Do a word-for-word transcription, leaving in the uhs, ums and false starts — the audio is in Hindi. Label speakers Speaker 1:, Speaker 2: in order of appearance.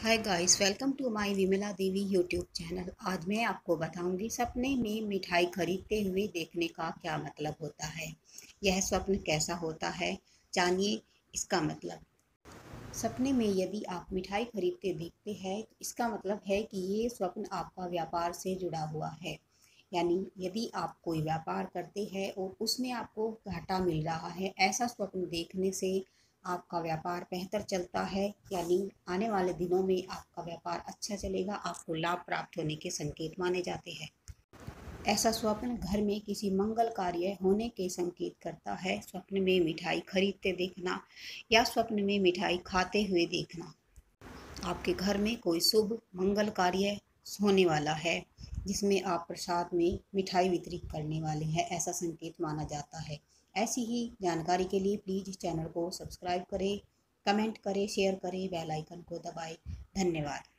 Speaker 1: Hi guys, welcome to my Vimala Devi YouTube channel. आज मैं आपको बताऊंगी सपने में मिठाई खरीदते हुए देखने का क्या मतलब होता है। यह स्वप्न कैसा होता है, जानिए इसका मतलब। सपने में यदि आप मिठाई खरीदते देखते हैं तो इसका मतलब है कि ये स्वप्न आपका व्यापार से जुड़ा हुआ है। यानी यदि आप कोई व्यापार करते हैं और उसमें आपको घाटा मिल रहा है, ऐसा स्वप्न देखने से आपका व्यापार बेहतर चलता है। यानी आने वाले दिनों में आपका व्यापार अच्छा चलेगा, आपको लाभ प्राप्त होने के संकेत माने जाते हैं। ऐसा स्वप्न घर में किसी मंगल कार्य होने के संकेत करता है। स्वप्न में मिठाई खरीदते देखना या स्वप्न में मिठाई खाते हुए देखना आपके घर में कोई शुभ मंगल कार्य होने वाला है, जिसमें आप प्रसाद में मिठाई वितरित करने वाले हैं, ऐसा संकेत माना जाता है। ऐसी ही जानकारी के लिए प्लीज़ चैनल को सब्सक्राइब करें, कमेंट करें, शेयर करें, बेल आइकन को दबाएं। धन्यवाद।